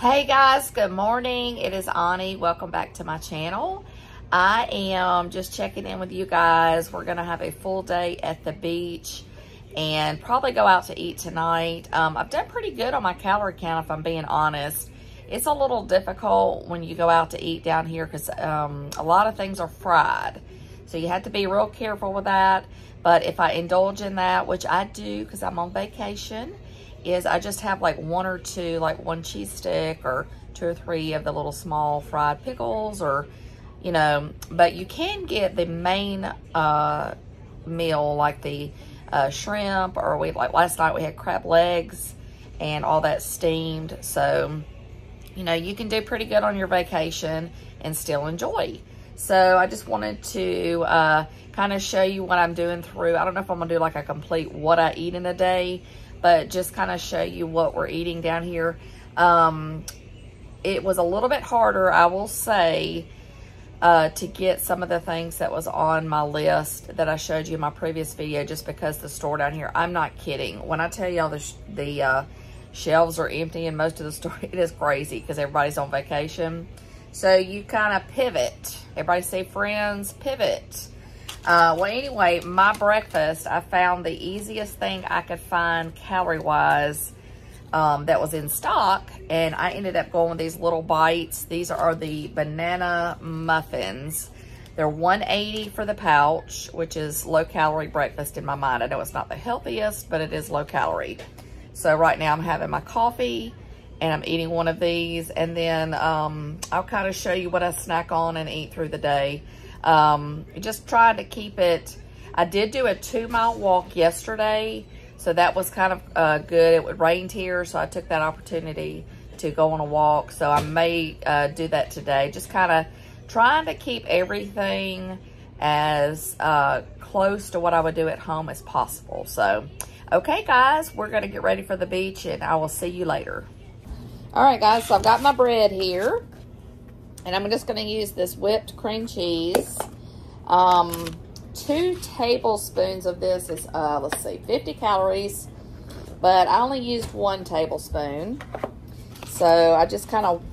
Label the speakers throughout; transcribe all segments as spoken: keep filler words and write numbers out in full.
Speaker 1: Hey guys, good morning. It is Ani. Welcome back to my channel. I am just checking in with you guys. We're gonna have a full day at the beach and probably go out to eat tonight. Um, I've done pretty good on my calorie count, if I'm being honest. It's a little difficult when you go out to eat down here because um, a lot of things are fried. So you have to be real careful with that. But if I indulge in that, which I do because I'm on vacation, is I just have like one or two, like one cheese stick or two or three of the little small fried pickles, or, you know, but you can get the main uh, meal, like the uh, shrimp, or we, like last night we had crab legs and all that steamed. So, you know, you can do pretty good on your vacation and still enjoy. So I just wanted to uh, kind of show you what I'm doing through. I don't know if I'm gonna do like a complete what I eat in a day, but just kind of show you what we're eating down here. Um, it was a little bit harder, I will say, uh, to get some of the things that was on my list that I showed you in my previous video, just because the store down here, I'm not kidding. When I tell y'all the, sh the uh, shelves are empty in most of the store, it is crazy because everybody's on vacation. So you kind of pivot. Everybody say friends, pivot. Uh, well, anyway, my breakfast, I found the easiest thing I could find calorie-wise um, that was in stock, and I ended up going with these little bites. These are the banana muffins. They're one eighty for the pouch, which is low-calorie breakfast in my mind. I know it's not the healthiest, but it is low-calorie. So right now I'm having my coffee, and I'm eating one of these, and then um, I'll kind of show you what I snack on and eat through the day. Um, just trying to keep it. I did do a two mile walk yesterday, so that was kind of uh, good. It rained here, so I took that opportunity to go on a walk. So I may uh, do that today. Just kind of trying to keep everything as uh, close to what I would do at home as possible. So, okay guys, we're going to get ready for the beach, and I will see you later. All right guys, so I've got my bread here. And I'm just going to use this whipped cream cheese. Um, two tablespoons of this is, uh, let's see, fifty calories. But I only used one tablespoon. So I just kind of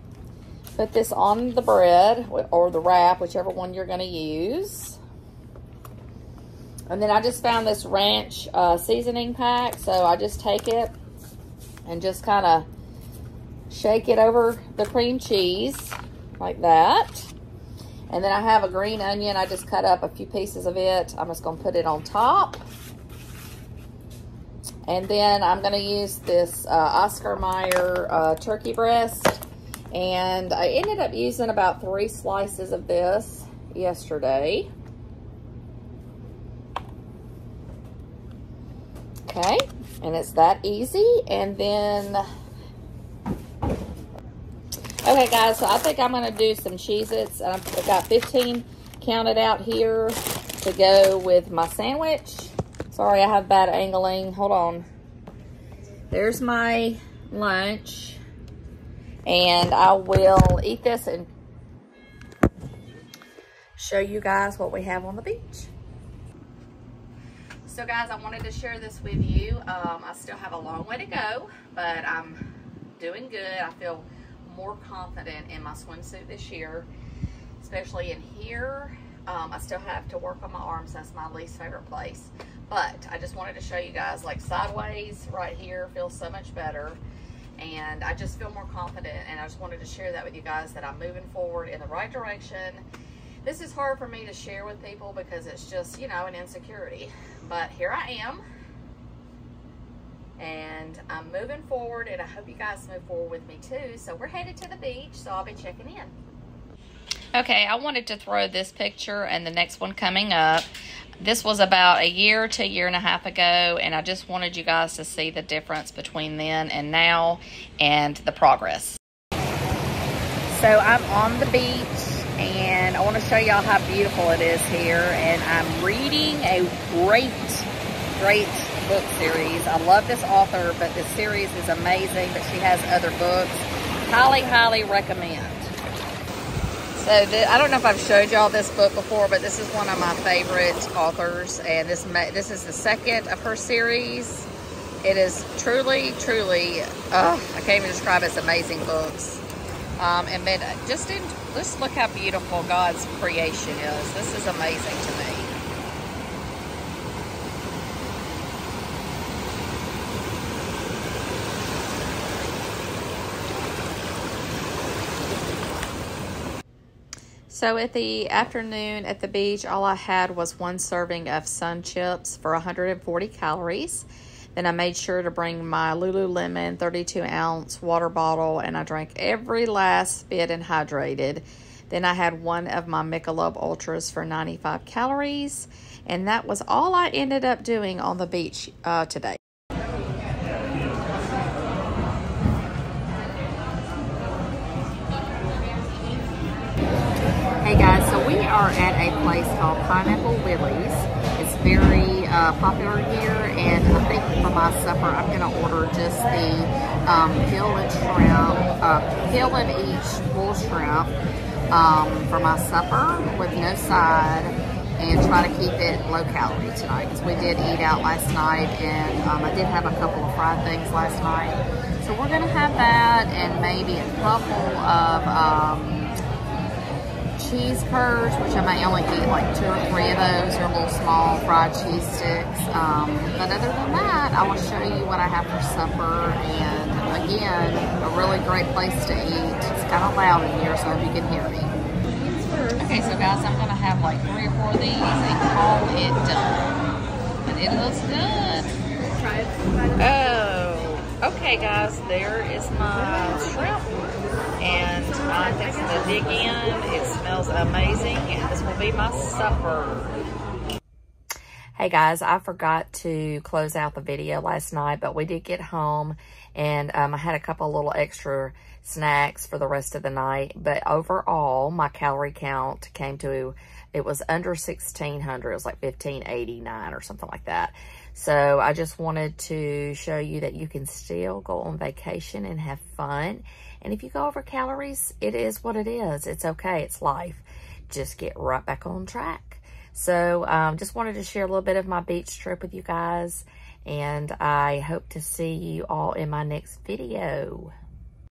Speaker 1: put this on the bread or the wrap, whichever one you're going to use. And then I just found this ranch uh, seasoning pack. So I just take it and just kind of shake it over the cream cheese. Like that. And then I have a green onion. I just cut up a few pieces of it. I'm just going to put it on top. And then I'm going to use this uh, Oscar Mayer uh, turkey breast. And I ended up using about three slices of this yesterday. Okay. And it's that easy. And then... Okay, guys, so I think I'm going to do some Cheez-Its. I've got fifteen counted out here to go with my sandwich. Sorry, I have bad angling. Hold on. There's my lunch. And I will eat this and show you guys what we have on the beach. So, guys, I wanted to share this with you. Um, I still have a long way to go, but I'm doing good. I feel more confident in my swimsuit this year, especially in here. um, I still have to work on my arms. That's my least favorite place, but I just wanted to show you guys, like, sideways right here feels so much better, and I just feel more confident, and I just wanted to share that with you guys, that I'm moving forward in the right direction. This is hard for me to share with people because it's just, you know, an insecurity, but here I am. And I'm moving forward, and I hope you guys move forward with me too. So we're headed to the beach, so I'll be checking in. Okay, I wanted to throw this picture and the next one coming up. This was about a year to a year and a half ago, and I just wanted you guys to see the difference between then and now and the progress. So I'm on the beach, and I want to show y'all how beautiful it is here. And I'm reading a great, great book series. I love this author, but this series is amazing, but she has other books. Highly, highly recommend. So the, I don't know if I've showed y'all this book before, but this is one of my favorite authors, and this this is the second of her series. It is truly, truly, uh, I can't even describe it as amazing books. Um, and then just, in, just look how beautiful God's creation is. This is amazing to me. So at the afternoon at the beach, all I had was one serving of Sun Chips for one hundred forty calories. Then I made sure to bring my Lululemon thirty-two ounce water bottle, and I drank every last bit and hydrated. Then I had one of my Michelob Ultras for ninety-five calories, and that was all I ended up doing on the beach uh, today. Hey guys, so we are at a place called Pineapple Willie's. It's very uh, popular here, and I think for my supper I'm going to order just the um, gill and shrimp, uh, gill and each bull shrimp um, for my supper with no side, and try to keep it low calorie tonight because we did eat out last night, and um, I did have a couple of fried things last night. So we're going to have that and maybe a couple of um, cheese curds, which I may only eat like two or three of those. They're little small fried cheese sticks. Um, but other than that, I will show you what I have for supper. And again, a really great place to eat. It's kind of loud in here, so I hope you can hear me. Okay, so guys, I'm going to have like three or four of these and call it done. But it looks good.
Speaker 2: Try it.
Speaker 1: Oh, okay guys, there is my shrimp. And I'm fixing to dig in. It smells amazing, and this will be my supper. Hey guys, I forgot to close out the video last night, but we did get home, and um, I had a couple little extra snacks for the rest of the night. But overall, my calorie count came to, it was under sixteen hundred. It was like fifteen eighty-nine or something like that. So I just wanted to show you that you can still go on vacation and have fun. And if you go over calories, it is what it is. It's okay. It's life. Just get right back on track. So um, just wanted to share a little bit of my beach trip with you guys. And I hope to see you all in my next video.